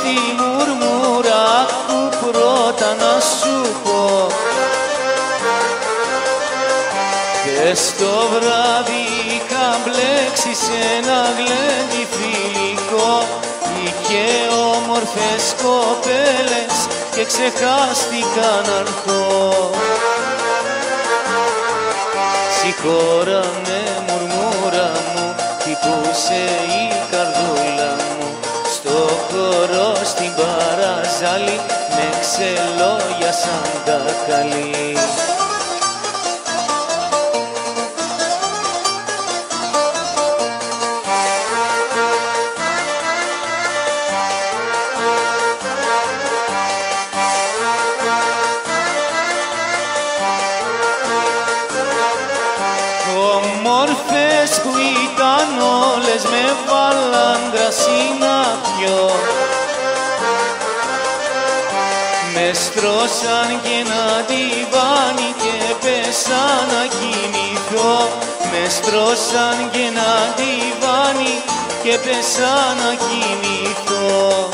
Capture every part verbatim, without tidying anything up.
βράδυ μουρμούρα, άκου πρώτα να σου πω. Χθες το βράδυ είχα μπλέξει σε ένα γλέντι φιλικό. Είχε όμορφες κοπέλες και ξεχάστηκα να έρθω. Συγχώρα με μουρμούρα μου, χτυπούσε η καρδούλα μου. Στο χώρο στην παραζάλη με ξελόγια σαν τα καλή. Όμορφες που ήταν όλες με βάλαν κρασί να πιω. Με στρώσαν και ένα ντιβάνι και πέσα να κοιμηθώ. Με στρώσαν και ένα ντιβάνι και πέσα να κοιμηθώ.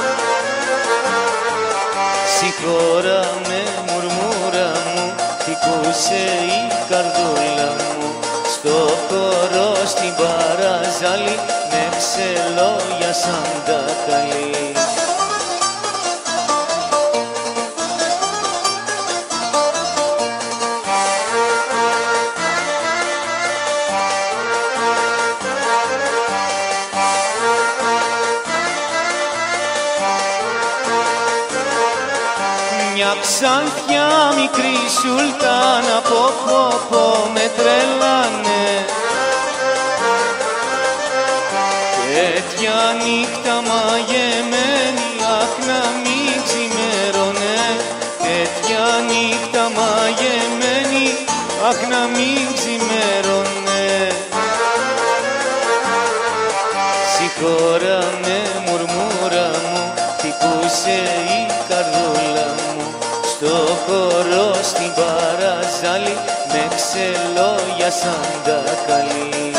Συγχώρα με μουρμούρα μου, χτυπούσε η καρδούλα μου. Στο χώρο στην παραζάλη με ξελόγια σαν τα καλή. Μια ξανθιά μικρή σουλτάνα από κόπο με τρελάνε. Τέτοια νύχτα μαγεμένη, αχ να μην ξημέρωνε. Τέτοια νύχτα μαγεμένη, αχ να μην ξημέρωνε. Συγχώρα με μουρμούρα μου, χτυπούσε η καρδούλα μου. Στο χώρο στην παραζάλη με ξελόγια σαν τα καλή.